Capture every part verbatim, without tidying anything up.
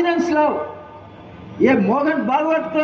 Ordinance लाओ। ये मोहन भागवत को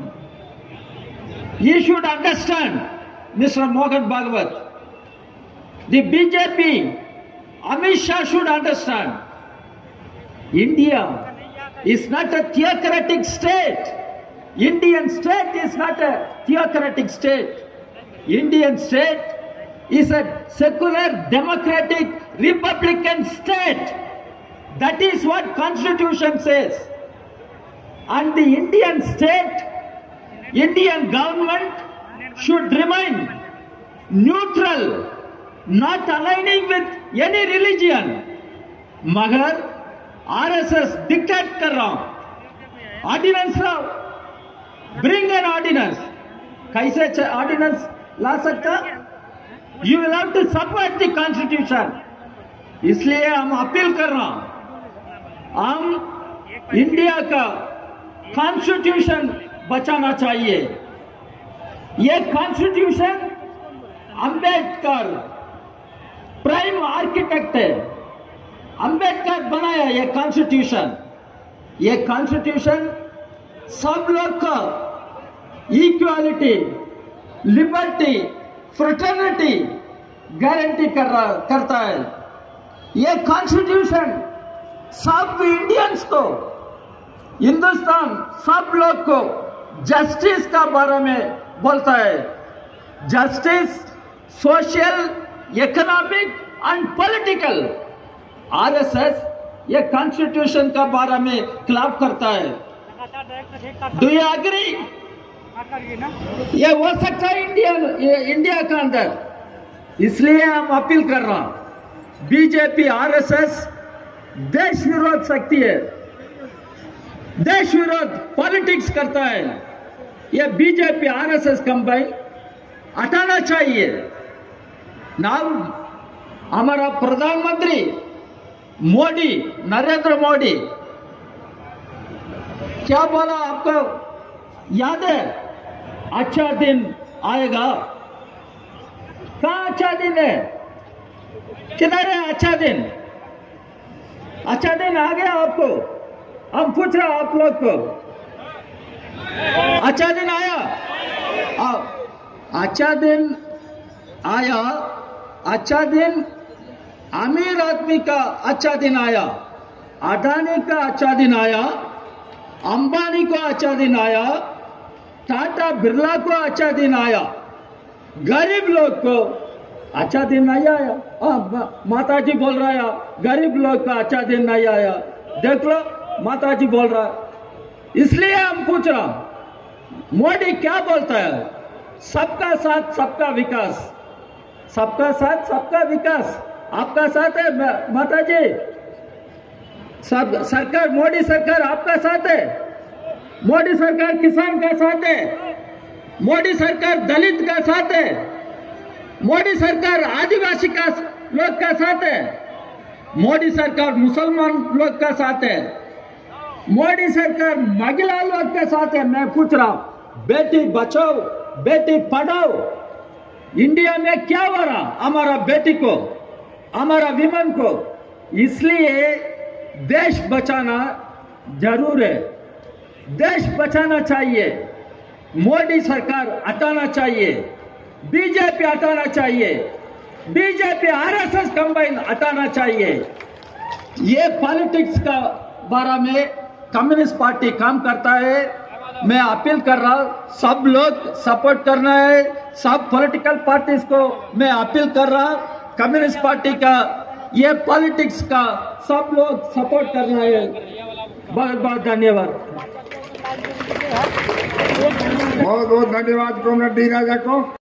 you should understand, Mister Mohan Bhagwat. The B J P, Amit Shah should understand. India is not a theocratic state. Indian state is not a theocratic state. Indian state is a secular, democratic, republican state. That is what Constitution says. And the Indian state, Indian government should remain neutral, not aligning with any religion. मगर R S S dictate कर रहा हूँ, ordinance लाओ, bring an ordinance. कैसे ordinance ला सकता? You will have to support the constitution. इसलिए हम अपील कर रहा हूँ, हम इंडिया का कॉन्स्टिट्यूशन बचाना चाहिए। ये कॉन्स्टिट्यूशन अंबेडकर प्राइम आर्किटेक्ट है, अंबेडकर बनाया ये कॉन्स्टिट्यूशन। ये कॉन्स्टिट्यूशन सब लोग का इक्वालिटी, लिबर्टी, फ्रेटर्निटी गारंटी कर रहा करता है। ये कॉन्स्टिट्यूशन सब इंडियंस को, हिंदुस्तान सब लोग को जस्टिस का बारे में बोलता है। Justice social, economic and political. RSS ये कॉन्स्टिट्यूशन का बारे में खिलाफ करता है। Do you agree? ये हो सकता है इंडिया इंडिया के अंदर। इसलिए हम अपील कर रहा हूं, बीजेपी आरएसएस देश विरोध शक्ति है, देश विरोध पॉलिटिक्स करता है। ये बीजेपी आरएसएस कंबाइन हटाना चाहिए। नाउ हमारा प्रधानमंत्री मोदी, नरेंद्र मोदी क्या बोला आपको याद है? अच्छा दिन आएगा। कहाँ अच्छा दिन है? किधर है अच्छा दिन? अच्छा दिन आ गया आपको? हम पूछ रहे आप लोग को, अच्छा दिन आया? आ, अच्छा दिन आया। अच्छा दिन अमीर आदमी का अच्छा दिन आया, अडानी का अच्छा दिन आया, अंबानी को अच्छा दिन आया, टाटा बिरला को अच्छा दिन आया। गरीब लोग को अच्छा दिन नहीं आया। आ, माता जी बोल रहा है गरीब लोग का अच्छा दिन नहीं आया। देख लो माता जी बोल रहा है। इसलिए हम पूछ रहा, मोदी क्या बोलता है? सबका साथ सबका विकास, सबका साथ सबका विकास। आपका साथ है माता जी? सब सरकार, मोदी सरकार आपका साथ है। मोदी सरकार किसान का साथ है, मोदी सरकार दलित का साथ है, मोदी सरकार आदिवासी का लोग का साथ है, मोदी सरकार मुसलमान लोग का साथ है, मोदी सरकार महिला लोग के साथ है। मैं पूछ रहा हूं, बेटी बचाओ बेटी पढ़ाओ। इंडिया में क्या हो रहा? हमारा बेटी को, हमारा विमन को। इसलिए देश बचाना जरूर है, देश बचाना चाहिए। मोदी सरकार हटाना चाहिए, बीजेपी हटाना चाहिए, बीजेपी आरएसएस कंबाइन हटाना चाहिए। ये पॉलिटिक्स का बारे में कम्युनिस्ट पार्टी काम करता है। मैं अपील कर रहा हूं, सब लोग सपोर्ट करना है। सब पॉलिटिकल पार्टीज को मैं अपील कर रहा हूं, कम्युनिस्ट पार्टी का ये पॉलिटिक्स का सब लोग सपोर्ट करना है। बहुत बहुत धन्यवाद। बहुत बहुत धन्यवाद कॉमरेड डी राजा को।